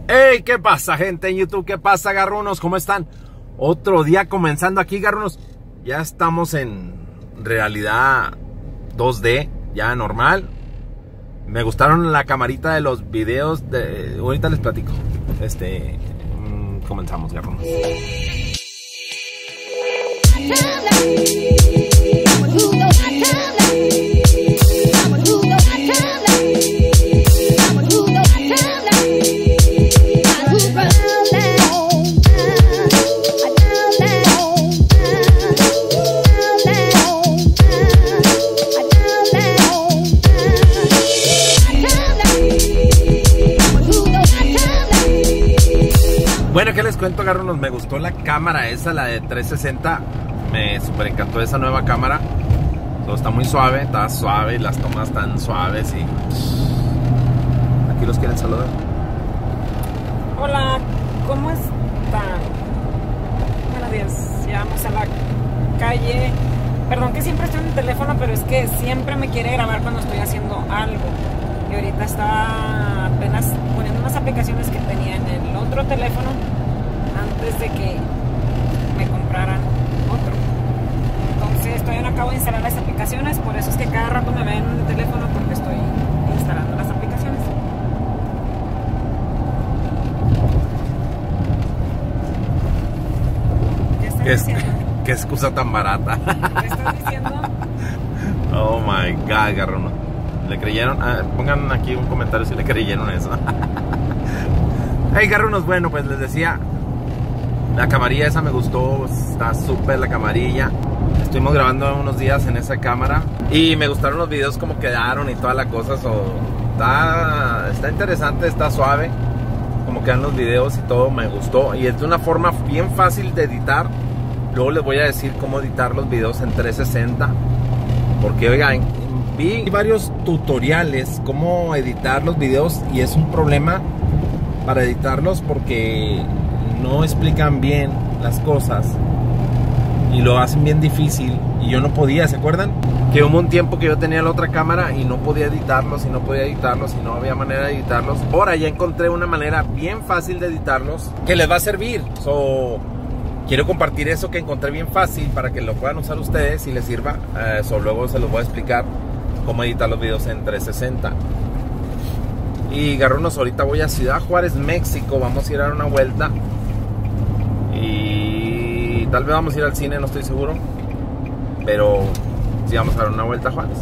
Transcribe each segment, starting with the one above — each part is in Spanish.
Hey, ¿qué pasa, gente en YouTube? ¿Qué pasa, garrunos? ¿Cómo están? Otro día comenzando aquí, garrunos. Ya estamos en realidad 2D, ya normal. Me gustaron la camarita de los videos de... Ahorita les platico. Comenzamos, garrunos. Bueno, ¿qué les cuento, garrunos? Me gustó la cámara esa, la de 360. Me super encantó esa nueva cámara. Todo está muy suave, está suave, las tomas están suaves y... Aquí los quieren saludar. Hola, ¿cómo están? Buenos días, ya vamos a la calle. Perdón que siempre estoy en el teléfono, pero es que siempre me quiere grabar cuando estoy haciendo algo. Y ahorita estaba apenas poniendo unas aplicaciones que tenía en el otro teléfono antes de que me compraran otro. Entonces todavía no acabo de instalar las aplicaciones, por eso es que cada rato me ven en el teléfono porque estoy instalando las aplicaciones. ¿Qué estás diciendo? Qué excusa tan barata. ¿Qué estás diciendo? Oh my God, garruno. ¿Le creyeron? Pongan aquí un comentario si le creyeron eso. Hey, garrunos, bueno, pues les decía, la camarilla esa me gustó, está súper la camarilla. Estuvimos grabando unos días en esa cámara y me gustaron los videos como quedaron y toda la cosa. Está interesante, está suave como quedan los videos y todo, me gustó. Y es de una forma bien fácil de editar. Luego les voy a decir cómo editar los videos en 360. Porque, oigan, vi varios tutoriales cómo editar los videos y es un problema para editarlos porque no explican bien las cosas y lo hacen bien difícil y yo no podía, ¿se acuerdan? Que hubo un tiempo que yo tenía la otra cámara y no podía editarlos y no había manera de editarlos. Ahora ya encontré una manera bien fácil de editarlos que les va a servir. Quiero compartir eso que encontré bien fácil para que lo puedan usar ustedes y les sirva. Luego se los voy a explicar cómo editar los videos en 360. Y garrunos, ahorita voy a Ciudad Juárez, México. Vamos a ir a dar una vuelta y tal vez vamos a ir al cine, no estoy seguro, pero sí vamos a dar una vuelta a Juárez.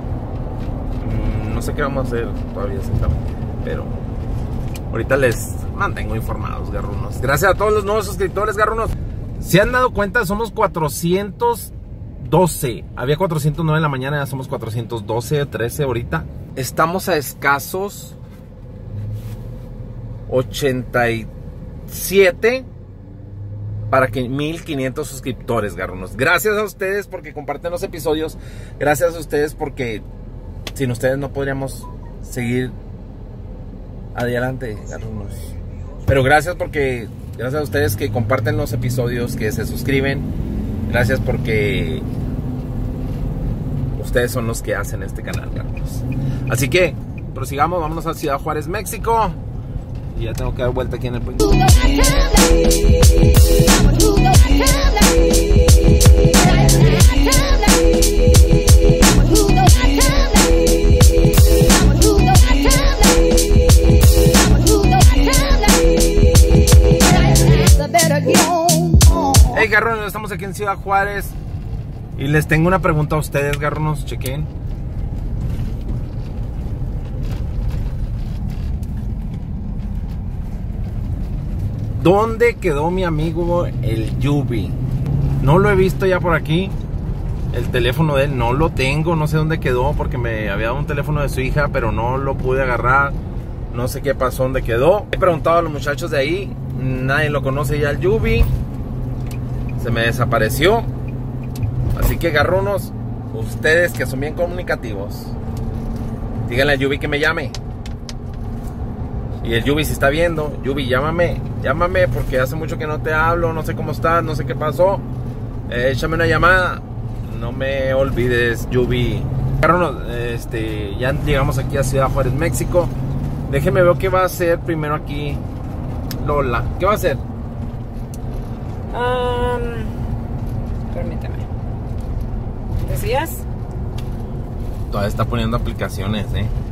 No sé qué vamos a hacer todavía exactamente, pero ahorita les mantengo informados, garrunos. Gracias a todos los nuevos suscriptores, garrunos. ¿Se han dado cuenta? Somos 412. Había 409 en la mañana, ya somos 412, 13 ahorita. Estamos a escasos 87 para que 1500 suscriptores, garrunos. Gracias a ustedes porque comparten los episodios. Gracias a ustedes porque sin ustedes no podríamos seguir adelante, garrunos. Pero gracias a ustedes que comparten los episodios, que se suscriben. Gracias porque ustedes son los que hacen este canal, garrunos. Así que prosigamos, vámonos a Ciudad Juárez, México. Y ya tengo que dar vuelta aquí en el puente. Hey, garrunos, estamos aquí en Ciudad Juárez y les tengo una pregunta a ustedes, garrunos, chequen. ¿Dónde quedó mi amigo el Yubi? No lo he visto ya por aquí. El teléfono de él no lo tengo, no sé dónde quedó porque me había dado un teléfono de su hija, pero no lo pude agarrar. No sé qué pasó, dónde quedó. He preguntado a los muchachos de ahí, nadie lo conoce ya el Yubi. Se me desapareció. Así que, garrunos, ustedes que son bien comunicativos, díganle al Yubi que me llame. Y el Yubi, si está viendo, Yubi, llámame porque hace mucho que no te hablo, no sé cómo estás, no sé qué pasó. Échame una llamada, no me olvides, Yubi. Carlos, ya llegamos aquí a Ciudad Juárez, México. Déjenme ver qué va a hacer primero aquí Lola. ¿Qué va a hacer? Permíteme. ¿Decías? Todavía está poniendo aplicaciones,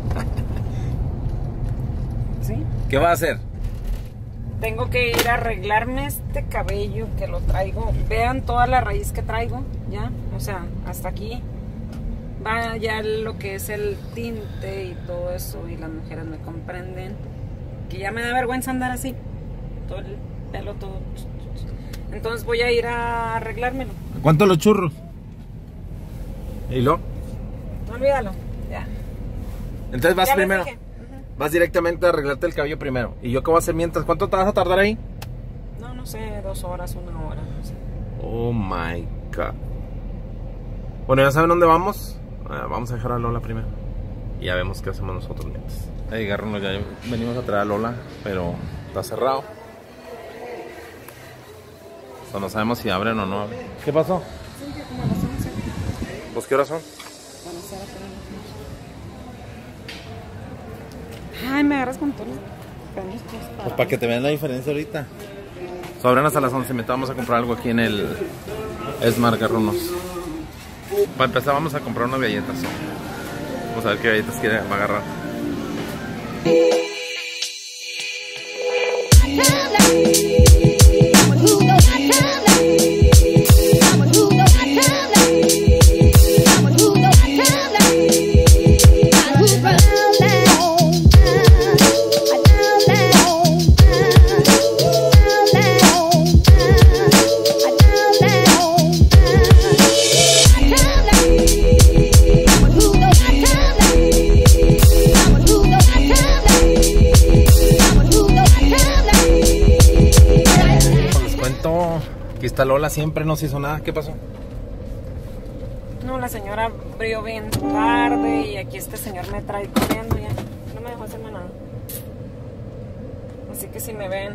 Sí. ¿Qué va a hacer? Tengo que ir a arreglarme este cabello que lo traigo. Vean toda la raíz que traigo, ya. O sea, hasta aquí. Va ya lo que es el tinte y todo eso. Y las mujeres me comprenden. Que ya me da vergüenza andar así. Todo el pelo, todo. Entonces voy a ir a arreglármelo. ¿Cuánto los churros? ¿Y lo? No olvídalo, ya. Entonces vas Ya les primero. dije. Vas directamente a arreglarte el cabello primero. ¿Y yo qué voy a hacer mientras? ¿Cuánto te vas a tardar ahí? No sé, 2 horas, 1 hora, no sé. Oh my god. Bueno, ¿ya saben dónde vamos? Vamos a dejar a Lola primero. Y ya vemos qué hacemos nosotros mientras. Ahí, Garrunos, ya venimos a traer a Lola, pero está cerrado. O sea, no sabemos si abren o no abren. ¿Qué pasó? Sí, que como a las 11. ¿Pues qué horas son? Para hacer apenas. Ay, me agarras con todo. Pues para que te vean la diferencia ahorita. Sobran hasta las 11. Me vamos a comprar algo aquí en el Smart, Garrunos. Para empezar vamos a comprar unas galletas. Vamos a ver qué galletas va a agarrar. Aquí está Lola, siempre no se hizo nada. ¿Qué pasó? No, la señora abrió bien tarde y aquí este señor me trae corriendo ya. No me dejó hacerme nada. Así que si me ven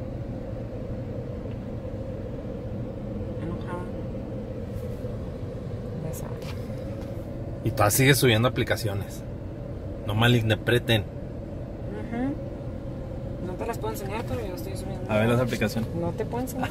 enojada, ya saben. Y todavía sigue subiendo aplicaciones. No malinterpreten. No te las puedo enseñar, pero yo estoy subiendo. A ver las aplicaciones. No te puedo enseñar.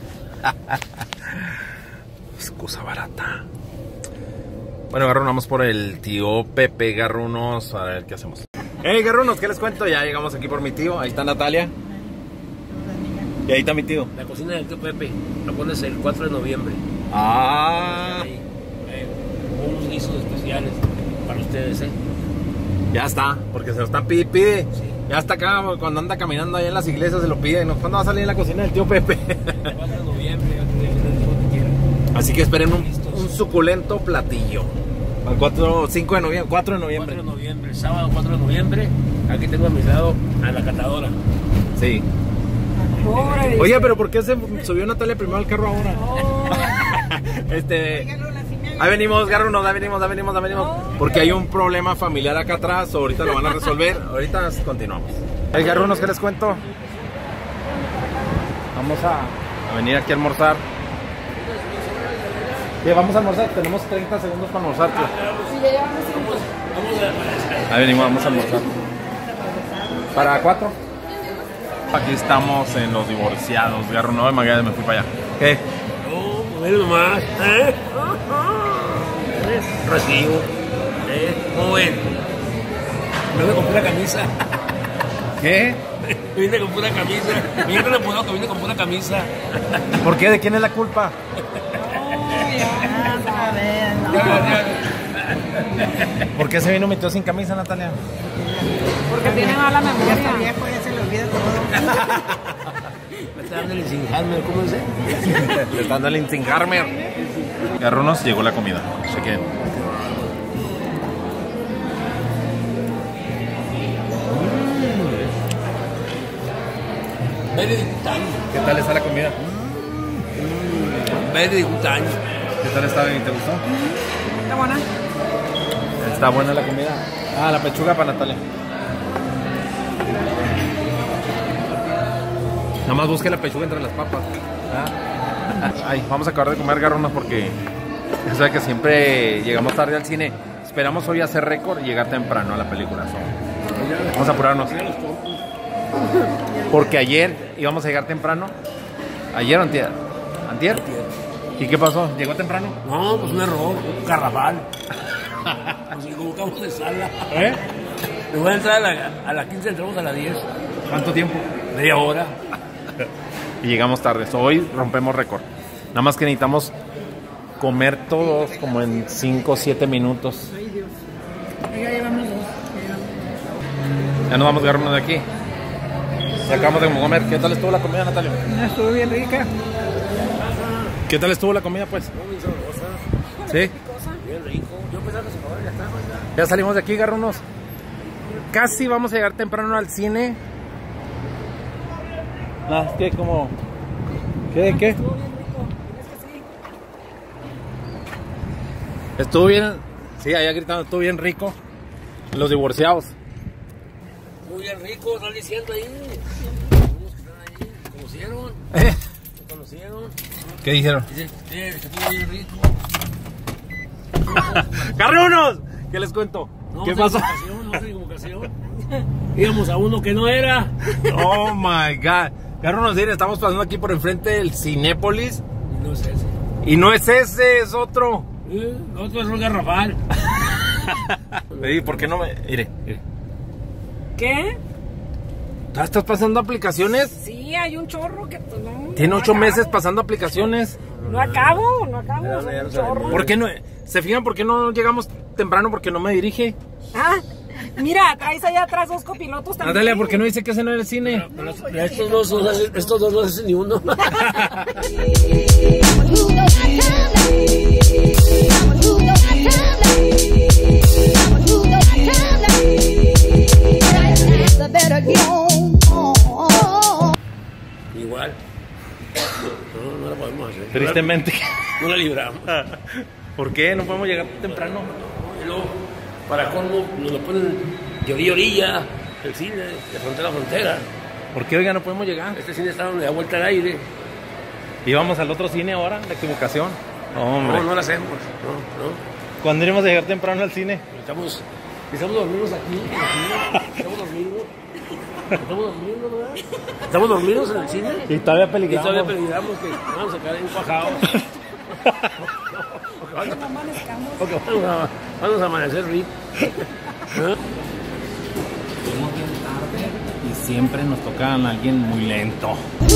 Excusa barata. Bueno, Garrunos, vamos por el tío Pepe, Garrunos. A ver qué hacemos. Hey, Garrunos, ¿qué les cuento? Ya llegamos aquí por mi tío. Ahí está Natalia. Y ahí está mi tío. La cocina del tío Pepe, lo pones el 4 de noviembre. Ah, Ahí, unos guisos especiales para ustedes, ya está, porque se lo están pide. Sí. Ya está acá, cuando anda caminando ahí en las iglesias se lo piden. ¿Cuándo va a salir en la cocina del tío Pepe? El 4 de noviembre, ya que quieran. Así que esperen un suculento platillo. Al 5 de noviembre, 4 de noviembre. 4 de noviembre, sábado 4 de noviembre, aquí tengo a mi lado a la catadora. Sí. Pobre. Oye, pero ¿por qué se subió Natalia primero al carro ahora? Oh. Ahí venimos, Garrunos, ahí venimos. Porque hay un problema familiar acá atrás, ahorita lo van a resolver. Ahorita continuamos. Hey, Garrunos, ¿qué les cuento? Vamos a venir aquí a almorzar. ¿Qué? Vamos a almorzar, tenemos 30 segundos para almorzar. Sí, ya llevamos 5. Ahí venimos, vamos a almorzar. ¿Para 4? Aquí estamos en Los Divorciados, Garrunos. No, Magallanes, me fui para allá. ¿Qué? No, mira nomás, Recibo, ¿cómo ven? Me voy a comprar una camisa. ¿Qué? Vine con pura camisa. Mira que no puedo, que vine con pura camisa. ¿Por qué? ¿De quién es la culpa? ¿Por qué se vino metió sin camisa, Natalia? Porque tiene mala memoria. Viejo, ya se le olvida todo. Me está dando el Insinharmer, ¿cómo dice? Le están dando el Insinharmer. Garrunos, llegó la comida. Chequen. Very good time. ¿Qué tal está la comida? Very good time. ¿Qué tal está? ¿Te gustó? Está buena. Está buena la comida. Ah, la pechuga para Natalia. Nada más busque la pechuga entre las papas. Ay, vamos a acabar de comer, Garrunos, porque ya sabe que siempre llegamos tarde al cine. Esperamos hoy hacer récord y llegar temprano a la película. Vamos a apurarnos. Porque ayer íbamos a llegar temprano. ¿Ayer o antier? ¿Antier? ¿Y qué pasó? ¿Llegó temprano? No, pues un error, un garrafal. Nos equivocamos de sala. ¿Eh? Me voy a entrar a las 15, entramos a las 10. ¿Cuánto tiempo? Media hora. Y llegamos tarde. Hoy rompemos récord. Nada más que necesitamos comer todos como en 5 o 7 minutos. Ay, Dios. Ya llevamos 2. Ya nos vamos a agarrar uno de aquí. Ya acabamos de comer. ¿Qué tal estuvo la comida, Natalia? Estuvo bien rica. ¿Qué tal estuvo la comida, pues? Muy sabrosa, ¿Sí? bien rico. Yo pensaba que se acababa, ya está, ya. Ya salimos de aquí, garrunos. Casi vamos a llegar temprano al cine. Es que como... ¿Qué? Estuvo bien rico. Es que sí. Estuvo bien... Sí, allá gritando, estuvo bien rico. Los divorciados. Muy bien rico, están diciendo ahí. Algunos que están ahí, ¿conocieron? ¿Conocieron? ¿Qué dijeron? Dicen, que estuvo bien rico. ¡Garrunos! ¿Qué les cuento? No, ¿Qué otra pasó? equivocación, otra equivocación. Íbamos a uno que no era. Oh my God. Garrunos, miren, estamos pasando aquí por enfrente del Cinépolis. Y no es ese. Y no es ese, es otro. Otro es un garrafal. Ey, ¿por qué no me...? Mire. ¿Qué? ¿Tú estás pasando aplicaciones? Sí, hay un chorro que pues, no. Tiene no 8 acabo. meses pasando aplicaciones. No acabo. Ya son no un sabe chorro. ¿Por qué no? ¿Se fijan por qué no llegamos temprano? Porque no me dirige. Ah, mira, traes allá atrás 2 copilotos también. Natalia, ¿por qué no dice que ese no era el cine? Pero estos dos no hacen ni uno. Igual. No la podemos hacer. Tristemente. No la libramos. ¿Por qué? No podemos llegar temprano. Y luego, para colmo, nos lo ponen de orilla, el cine, de frontera a frontera. ¿Por qué, oiga, no podemos llegar? Este cine está donde da vuelta al aire. Íbamos al otro cine ahora, la equivocación. Hombre. No lo hacemos. No. ¿Cuándo iremos a llegar temprano al cine? Estamos dormidos aquí. Estamos dormidos. ¿Verdad? Estamos dormidos en el cine. Y todavía Y peligramos. todavía peligramos que vamos a caer encuajados. Vamos a amanecer ricos. Estamos bien tarde y siempre nos tocan a alguien muy lento.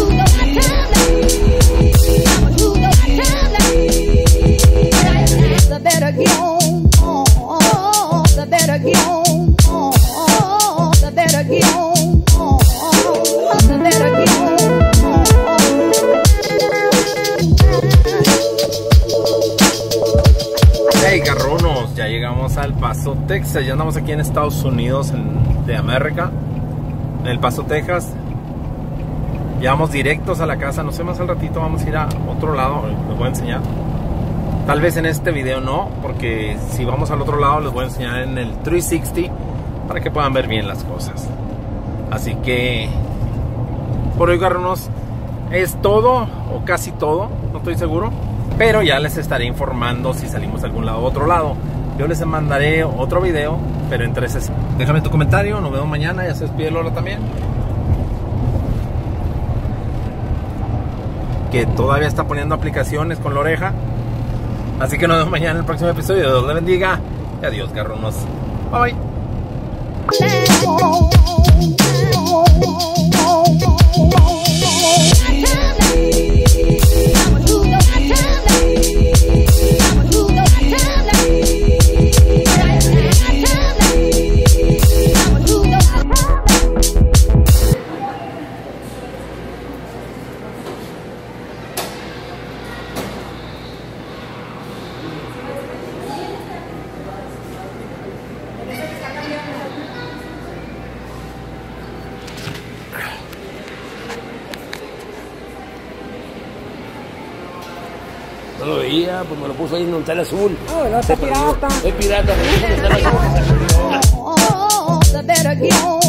Hey, garronos, ya llegamos al Paso, Texas. Ya andamos aquí en Estados Unidos de América, en El Paso, Texas. Ya vamos directos a la casa. No sé, más al ratito vamos a ir a otro lado. Les voy a enseñar. Tal vez en este video no, porque si vamos al otro lado les voy a enseñar en el 360 para que puedan ver bien las cosas. Así que por hoy, garronos, es todo o casi todo, no estoy seguro, pero ya les estaré informando si salimos a algún lado u otro lado. Yo les mandaré otro video, pero en 360. Déjame tu comentario, nos vemos mañana. Ya se despide Lola también, que todavía está poniendo aplicaciones con la oreja. Así que nos vemos mañana en el próximo episodio. Dios les bendiga y adiós, garronos. Bye bye. No lo veía, pues me lo puso ahí en un tela azul. Oh, el otro pirata. Es pirata. The better get on.